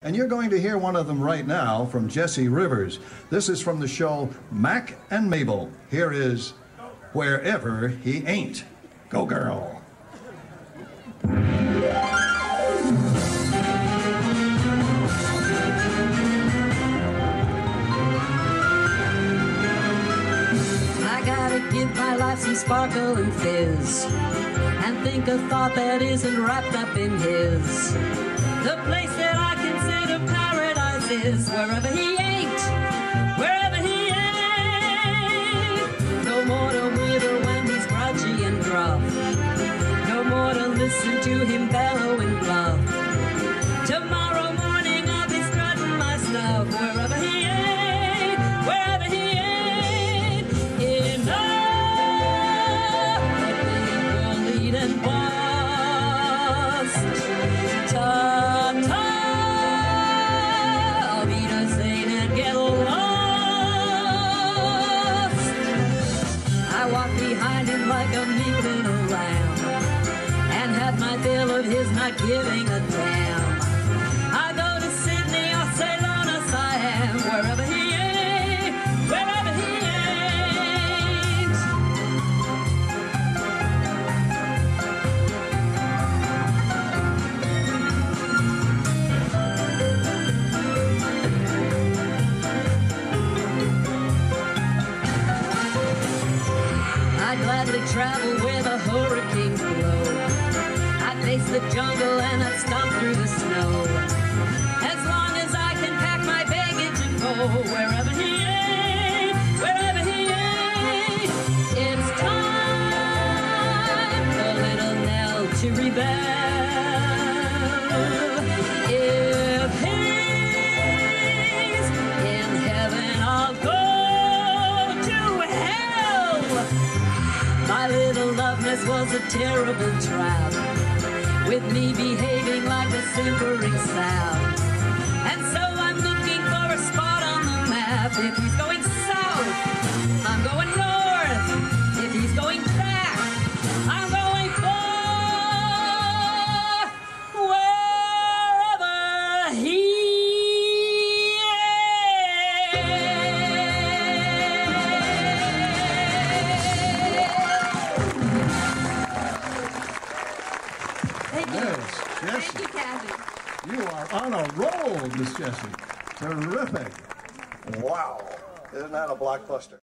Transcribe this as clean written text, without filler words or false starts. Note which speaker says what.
Speaker 1: And you're going to hear one of them right now from Jesse Rivers. This is from the show Mac and Mabel. Here is Wherever He Ain't. Go, girl.
Speaker 2: I gotta give my life some sparkle and fizz, and think a thought that isn't wrapped up in his. The place that I consider paradise is wherever he ain't, wherever he ain't. No more to wither when he's grudgy and gruff, no more to listen to him bellow and bluff. Tomorrow morning I'll be strutting my stuff wherever he ain't, wherever he ain't. Enough of being bullied and bust. Ta-ta, I'll be the saint and get lost. I walk behind him like a meek little lamb, and had my fill of his not giving a damn. I go to Sydney or Ceylon or Siam, wherever he ain't, wherever he ain't. I'd gladly travel where the hurricanes blow. I'd face the jungle and I'd stomp through the snow, as long as I can pack my baggage and go wherever he ain't, wherever he ain't. It's time for little Nell to rebel. If he's in heaven, I'll go to hell. My little loveness was a terrible trap, with me behaving like a simpering sap. And so I'm looking for a spot on the map. If he's going south, I'm going north. If he's going back, I'm going forth. Wherever he
Speaker 1: Yes, Jesse.
Speaker 3: Thank you, Kathy.
Speaker 1: You are on a roll, Miss Jessie. Terrific. Wow. Isn't that a blockbuster?